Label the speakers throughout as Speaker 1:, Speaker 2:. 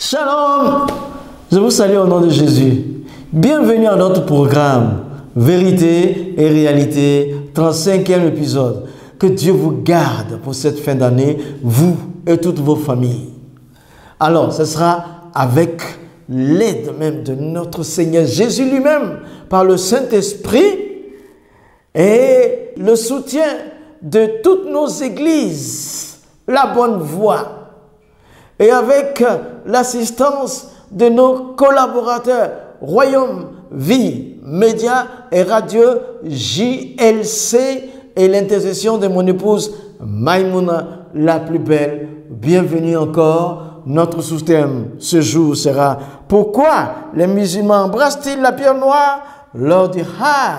Speaker 1: Shalom, je vous salue au nom de Jésus. Bienvenue à notre programme Vérité et Réalité, 35e épisode. Que Dieu vous garde pour cette fin d'année, vous et toutes vos familles. Alors, ce sera avec l'aide même de notre Seigneur Jésus lui-même, par le Saint-Esprit et le soutien de toutes nos églises, la bonne voie. Et avec l'assistance de nos collaborateurs, Royaume Vie, Média et Radio JLC et l'intercession de mon épouse Maïmouna, la plus belle. Bienvenue encore. Notre sous-thème ce jour sera « Pourquoi les musulmans embrassent-ils la pierre noire lors du Hajj ?»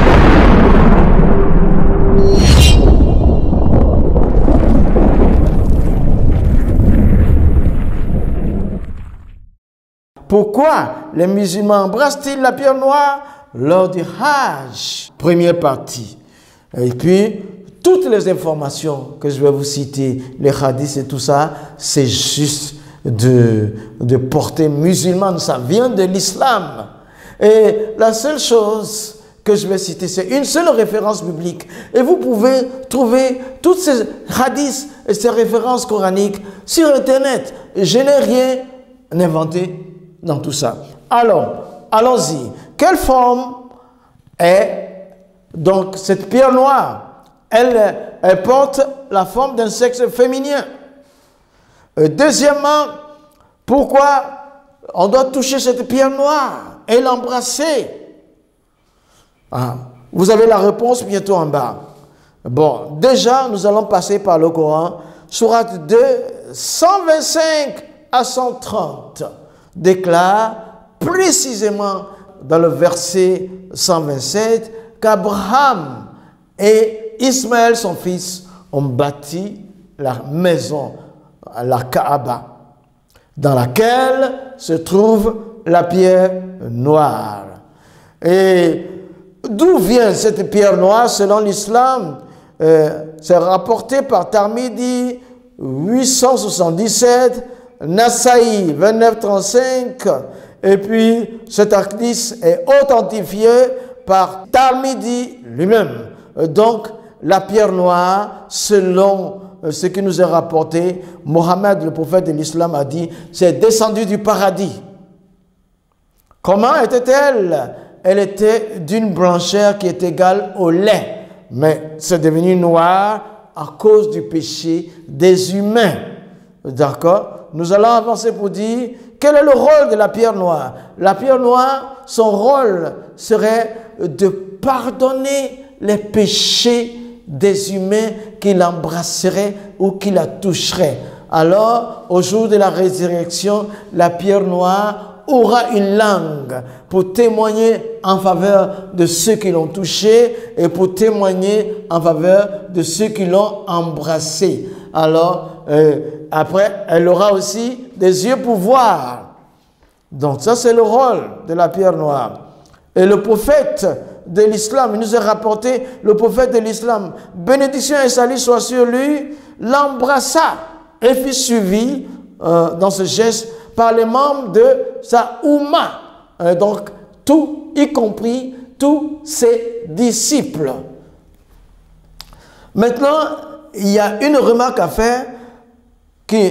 Speaker 1: Pourquoi les musulmans embrassent-ils la pierre noire lors du Hajj? Première partie. Et puis, toutes les informations que je vais vous citer, les hadiths et tout ça, c'est juste de portée musulmane. Ça vient de l'islam. Et la seule chose que je vais citer, c'est une seule référence biblique. Et vous pouvez trouver toutes ces hadiths et ces références coraniques sur Internet. Je n'ai rien inventé dans tout ça. Alors, allons-y. Quelle forme est donc cette pierre noire? Elle porte la forme d'un sexe féminin. Deuxièmement, pourquoi on doit toucher cette pierre noire et l'embrasser? Vous avez la réponse bientôt en bas. Bon, déjà, nous allons passer par le Coran. Sourate 2, 125 à 130. Déclare précisément dans le verset 127 qu'Abraham et Ismaël, son fils, ont bâti la maison, la Kaaba, dans laquelle se trouve la pierre noire. Et d'où vient cette pierre noire selon l'islam? C'est rapporté par Tirmidhi 877, Nasaï 2935, et puis cet hadith est authentifié par Tirmidhi lui-même. Donc, la pierre noire, selon ce qui nous est rapporté, Mohammed, le prophète de l'islam, a dit, c'est descendu du paradis. Comment était-elle? Elle était d'une blancheur qui est égale au lait, mais c'est devenu noir à cause du péché des humains. D'accord? Nous allons avancer pour dire, quel est le rôle de la pierre noire? La pierre noire, son rôle serait de pardonner les péchés des humains qui l'embrasseraient ou qui la toucheraient. Alors, au jour de la résurrection, la pierre noire aura une langue pour témoigner en faveur de ceux qui l'ont touchée et pour témoigner en faveur de ceux qui l'ont embrassée. Alors, après, elle aura aussi des yeux pour voir. Donc, ça, c'est le rôle de la pierre noire. Et le prophète de l'islam, il nous a rapporté, le prophète de l'islam, bénédiction et salut soit sur lui, l'embrassa et fut suivi dans ce geste par les membres de sa Oumma. Donc, tout, y compris tous ses disciples. Maintenant, il y a une remarque à faire que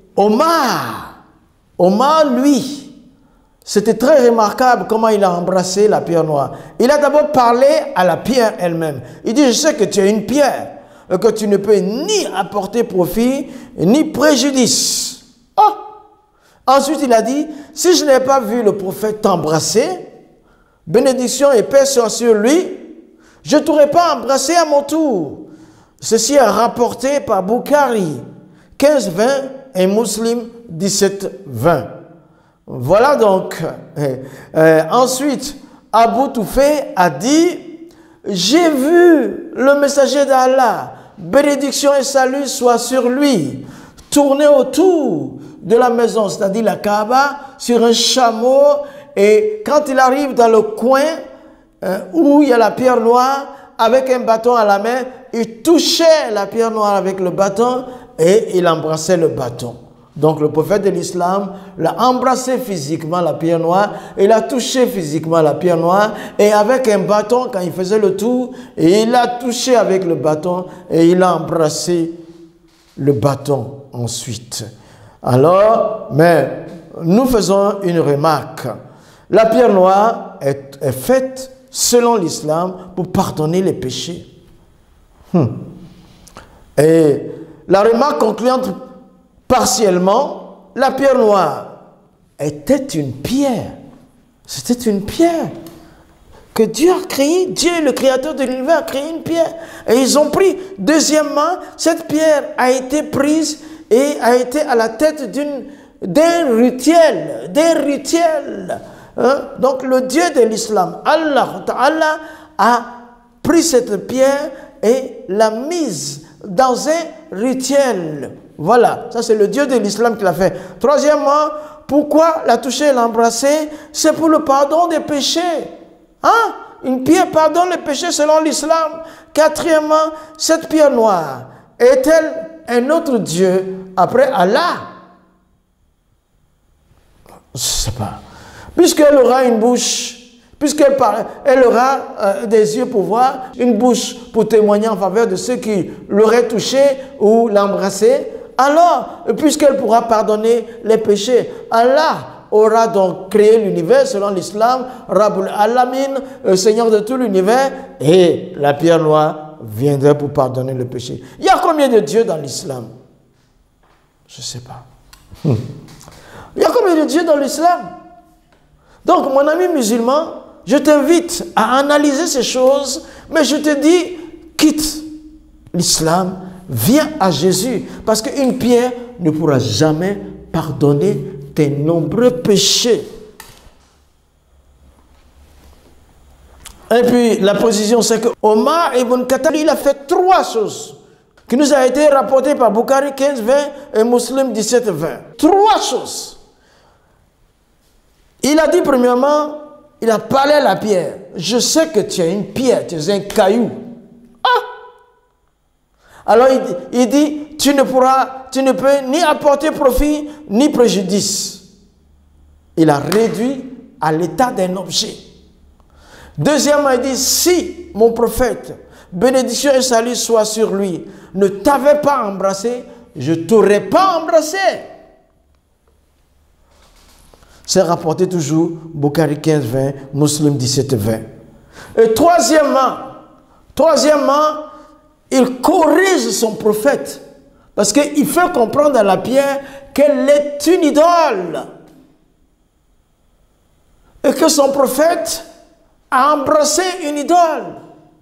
Speaker 1: Omar, lui, c'était très remarquable comment il a embrassé la pierre noire. Il a d'abord parlé à la pierre elle-même. Il dit, je sais que tu es une pierre, que tu ne peux ni apporter profit, ni préjudice. Oh! Ensuite, il a dit, si je n'ai pas vu le prophète t'embrasser, bénédiction et paix soit sur lui, je ne t'aurais pas embrassé à mon tour. Ceci est rapporté par Bukhari 15-20 et Muslim 17-20. Voilà donc. Ensuite, Abu Toufé a dit, j'ai vu le messager d'Allah, bénédiction et salut soit sur lui, tourner autour de la maison, c'est-à-dire la Kaaba, sur un chameau, et quand il arrive dans le coin où il y a la pierre noire, avec un bâton à la main, il touchait la pierre noire avec le bâton et il embrassait le bâton. Donc le prophète de l'islam l'a embrassé physiquement, la pierre noire, et il a touché physiquement la pierre noire, et avec un bâton, quand il faisait le tour, et il a touché avec le bâton, et il a embrassé le bâton ensuite. Alors, mais nous faisons une remarque. La pierre noire est faite selon l'islam pour pardonner les péchés. Et la remarque concluante, partiellement, la pierre noire était une pierre. C'était une pierre que Dieu a créée. Dieu, le créateur de l'univers, a créé une pierre. Et ils ont pris. Deuxièmement, cette pierre a été prise et a été à la tête d'un rituel. Hein? Donc le Dieu de l'islam, Allah Ta'ala, a pris cette pierre et l'a mise dans un rituel. Voilà, ça c'est le Dieu de l'islam qui l'a fait. Troisièmement, pourquoi la toucher et l'embrasser? C'est pour le pardon des péchés. Hein? Une pierre pardonne les péchés selon l'islam. Quatrièmement, cette pierre noire est-elle un autre Dieu après Allah? Je ne sais pas. Puisqu'elle aura une bouche, puisqu'elle elle aura des yeux pour voir, une bouche pour témoigner en faveur de ceux qui l'auraient touché ou l'embrassé, alors, puisqu'elle pourra pardonner les péchés, Allah aura donc créé l'univers selon l'islam, Rabbul Alamin, Seigneur de tout l'univers, et la pierre noire viendrait pour pardonner le péché. Il y a combien de dieux dans l'islam? Je ne sais pas. Il y a combien de dieux dans l'islam? Donc, mon ami musulman, je t'invite à analyser ces choses, mais je te dis, quitte l'islam, viens à Jésus, parce qu'une pierre ne pourra jamais pardonner tes nombreux péchés. Et puis, la position, c'est que Omar ibn Khattab, il a fait 3 choses qui nous a été rapportées par Bukhari 15, 20 et Muslim 17, 20. 3 choses. Il a dit premièrement, il a parlé à la pierre. Je sais que tu es une pierre, tu es un caillou. Ah! Alors il dit, tu ne peux ni apporter profit, ni préjudice. Il a réduit à l'état d'un objet. Deuxièmement, il dit, si mon prophète, bénédiction et salut soit sur lui, ne t'avait pas embrassé, je ne t'aurais pas embrassé. C'est rapporté toujours, Bukhari 15, 20, Muslim 17, 20. Et troisièmement, il corrige son prophète. Parce qu'il fait comprendre à la pierre qu'elle est une idole. Et que son prophète a embrassé une idole.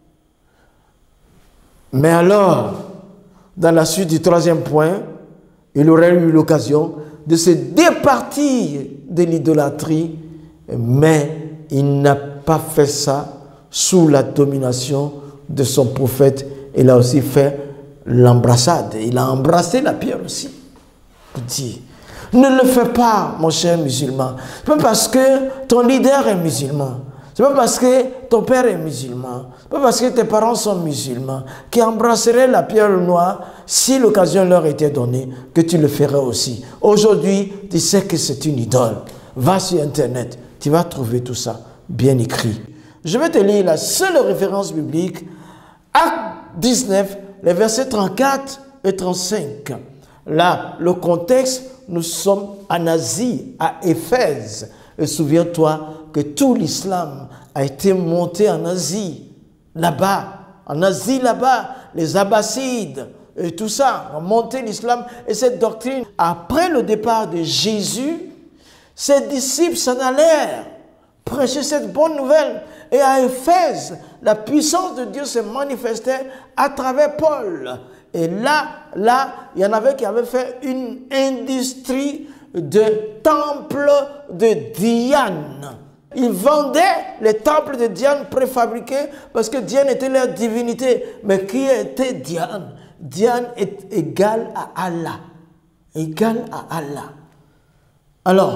Speaker 1: Mais alors, dans la suite du 3e point, il aurait eu l'occasion de se départir de l'idolâtrie, mais il n'a pas fait ça sous la domination de son prophète. Il a aussi fait l'embrassade. Il a embrassé la pierre aussi. Pour dire, ne le fais pas, mon cher musulman. C'est pas parce que ton leader est musulman. C'est pas parce que ton père est musulman. C'est pas parce que tes parents sont musulmans qui embrasseraient la pierre noire si l'occasion leur était donnée que tu le ferais aussi. Aujourd'hui, tu sais que c'est une idole. Va sur Internet, tu vas trouver tout ça bien écrit. Je vais te lire la seule référence biblique, Acte 19, les versets 34 et 35. Là, le contexte, nous sommes en Asie, à Éphèse. Et souviens-toi que tout l'islam a été monté en Asie, là-bas. En Asie, là-bas, les Abbassides et tout ça ont monté l'islam. Et cette doctrine, après le départ de Jésus, ses disciples s'en allèrent prêcher cette bonne nouvelle. Et à Éphèse, la puissance de Dieu se manifestait à travers Paul. Et là, il y en avait qui avaient fait une industrie de temples de Diane. Ils vendaient les temples de Diane préfabriqués parce que Diane était leur divinité. Mais qui était Diane? Diane est égale à Allah. Égale à Allah. Alors,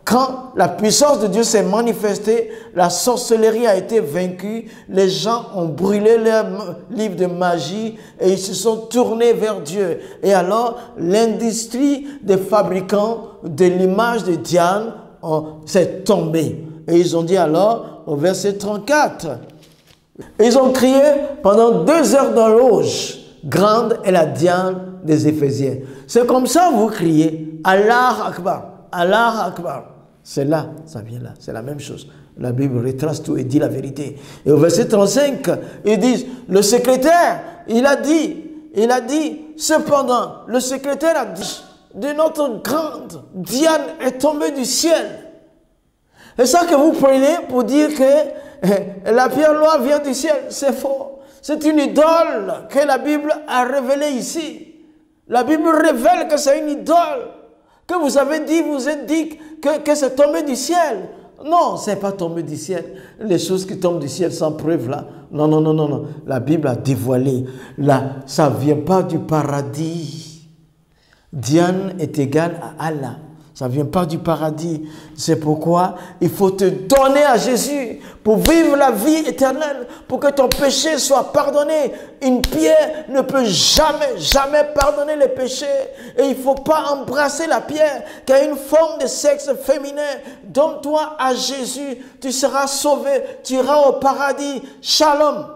Speaker 1: quand la puissance de Dieu s'est manifestée, la sorcellerie a été vaincue, les gens ont brûlé leurs livres de magie et ils se sont tournés vers Dieu. Et alors, l'industrie des fabricants de l'image de Diane s'est tombée. Et ils ont dit alors, au verset 34, ils ont crié pendant 2 heures dans l'auge, grande est la Diane des Éphésiens. C'est comme ça vous criez, Allah Akbar, Allah Akbar. C'est là, ça vient là, c'est la même chose. La Bible retrace tout et dit la vérité. Et au verset 35, ils disent, le secrétaire, il a dit, cependant, le secrétaire a dit, de notre grande Diane est tombée du ciel. C'est ça que vous prenez pour dire que la pierre noire vient du ciel. C'est faux. C'est une idole que la Bible a révélée ici. La Bible révèle que c'est une idole. Que vous avez dit, vous êtes dit que c'est tombé du ciel. Non, ce n'est pas tombé du ciel. Les choses qui tombent du ciel sans preuve là. Non, non, non, non, non. La Bible a dévoilé. Là, ça ne vient pas du paradis. Diane est égale à Allah. Ça ne vient pas du paradis. C'est pourquoi il faut te donner à Jésus pour vivre la vie éternelle, pour que ton péché soit pardonné. Une pierre ne peut jamais, jamais pardonner les péchés. Et il ne faut pas embrasser la pierre qui a une forme de sexe féminin. Donne-toi à Jésus, tu seras sauvé, tu iras au paradis. Shalom.